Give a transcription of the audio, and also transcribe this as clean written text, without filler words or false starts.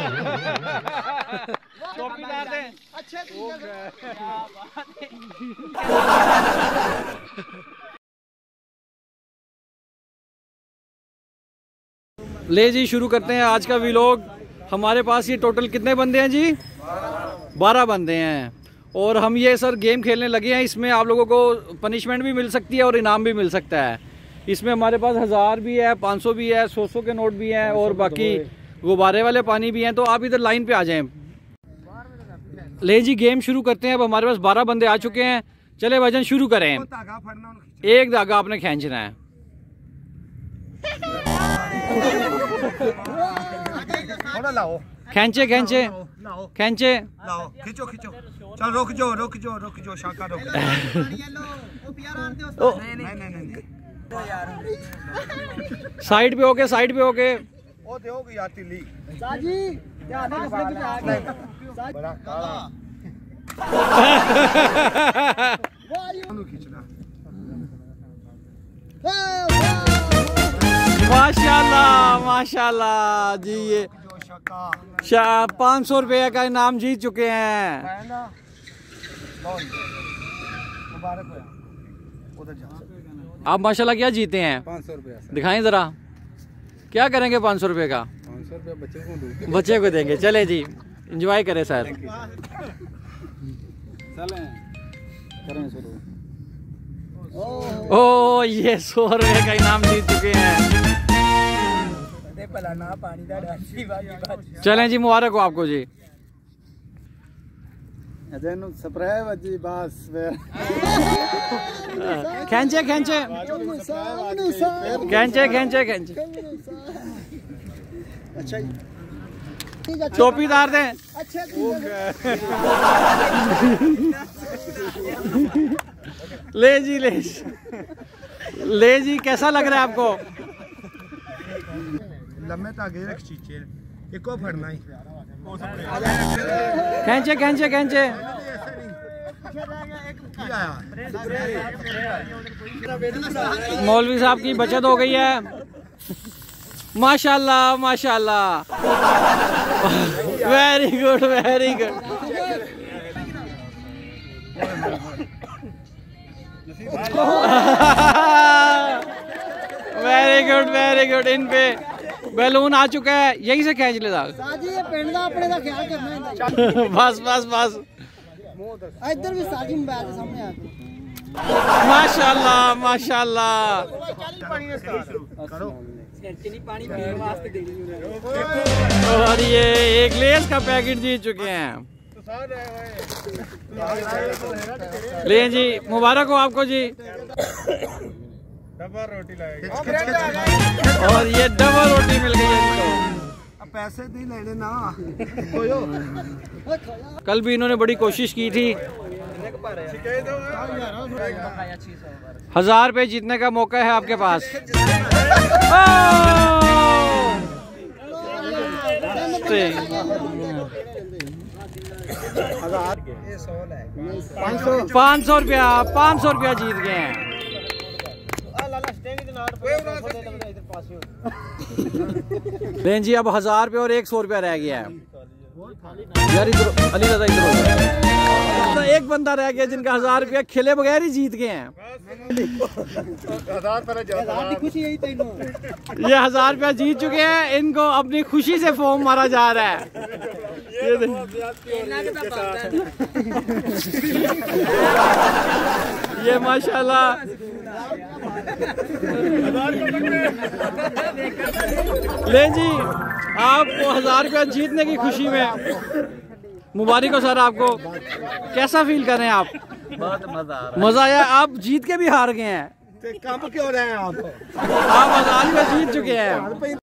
चौकीदार थे। अच्छे ले जी शुरू करते हैं आज का व्लॉग। हमारे पास ये टोटल कितने बंदे हैं जी? 12 बंदे हैं। और हम ये सर गेम खेलने लगे हैं। इसमें आप लोगों को पनिशमेंट भी मिल सकती है और इनाम भी मिल सकता है। इसमें हमारे पास 1000 भी है, 500 भी है, 100 के नोट भी हैं और बाकी गुब्बारे वाले पानी भी हैं। तो आप इधर लाइन पे आ जाएं। ले जी गेम शुरू करते हैं। अब हमारे पास 12 बंदे आ चुके हैं। चले भाईजान शुरू करें। एक धागा आपने खींचना है। खींचे खींचे खींचे खींचो खींचो। चल रुक जाओ शाका रुक। साइड पे होके साइड पे होके। ओ दोगी यार तिल्ली साजी ध्यान से बड़ा काला खींचना। माशाल्लाह माशाल्लाह जी। ये 500 रुपये का इनाम जीत चुके हैं। आप माशाल्लाह क्या जीते हैं? 500 रुपया। दिखाएं जरा क्या करेंगे 500 रुपये का? 500 रुपया बच्चे को देंगे। चले जी एंजॉय करें सर। ओ ये 100 रुपये का इनाम जीत चुके हैं। चलें जी मुबारक हो आपको जी। खींचे खींचे खींचे खींचे खींचे। चौकीदार थे। ले जी ले जी कैसा लग रहा है आपको? लम्बे धागे रख चीचे एको फड़ना ही। खींचे खींचे खींचे। मौलवी साहब की बचत हो गई है। माशाल्लाह माशाल्लाह। Very good very good. Very good very good. इन पे बैलून आ चुका है। यही से खींच ले साजी ये पिंड दा अपने दा ख्याल करना है। बस बस बस। इधर भी साजी मोबाइल के सामने आ गई। माशाल्लाह माशाल्लाह। और ये एक लेस का पैकेट जीत चुके हैं। ले जी मुबारक हो आपको जी। डबल रोटी लाएगी। और ये डबल रोटी मिल गई है इनको। पैसे नहीं लेने ना। कल भी इन्होंने बड़ी कोशिश की थी। 1000 रुपये जीतने का मौका है आपके पास। 500 रुपया जीत गए हैं। बहन जी अब 1000 रुपये और 100 रुपया रह गया है यार। इधर अली दादा इधर एक बंदा रह गया जिनका 1000 रुपया खेले बगैर ही जीत गए हैं। ये 1000 रुपया जीत चुके हैं। इनको अपनी खुशी से फॉर्म मारा जा रहा है। ये माशाल्लाह। ले जी आपको 1000 रुपया जीतने की खुशी में मुबारक हो सर। आपको कैसा फील कर रहे हैं आप? बहुत मजा आया। आप जीत के भी हार गए हैं। कम क्यों रहे हैं आप? 1000 रुपया जीत चुके हैं।